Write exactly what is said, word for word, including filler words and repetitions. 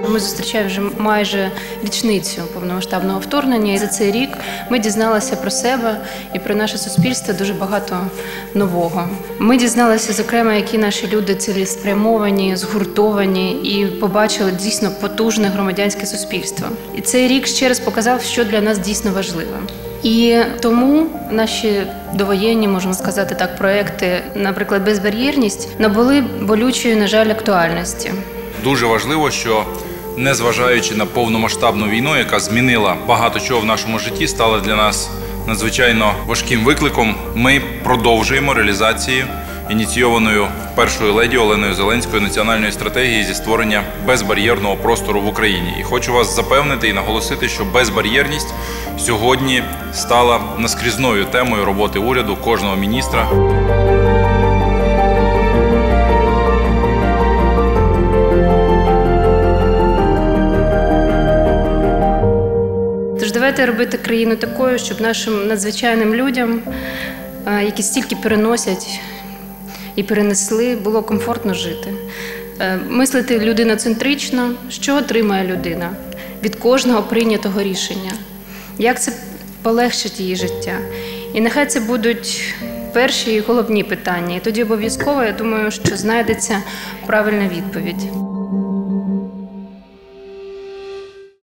Ми зустрічаємо вже майже річницю повномасштабного вторгнення, і за цей рік ми дізналися про себе і про наше суспільство дуже багато нового. Ми дізналися, зокрема, які наші люди цілеспрямовані, згуртовані і побачили дійсно потужне громадянське суспільство. І цей рік ще раз показав, що для нас дійсно важливо. І тому наші довоєнні, можемо сказати так, проекти, наприклад, «Безбар'єрність», набули болючої, на жаль, актуальності. Дуже важливо, що незважаючи на повномасштабну війну, яка змінила багато чого в нашому житті, стала для нас надзвичайно важким викликом, ми продовжуємо реалізацію ініційованою першою леді Оленою Зеленською національної стратегії зі створення безбар'єрного простору в Україні. І хочу вас запевнити і наголосити, що безбар'єрність сьогодні стала наскрізною темою роботи уряду, кожного міністра. Тож давайте робити країну такою, щоб нашим надзвичайним людям, які стільки переносять і перенесли, було комфортно жити. Мислити людиноцентрично, що отримає людина від кожного прийнятого рішення, як це полегшить її життя. І нехай це будуть перші і головні питання. І тоді обов'язково, я думаю, що знайдеться правильна відповідь.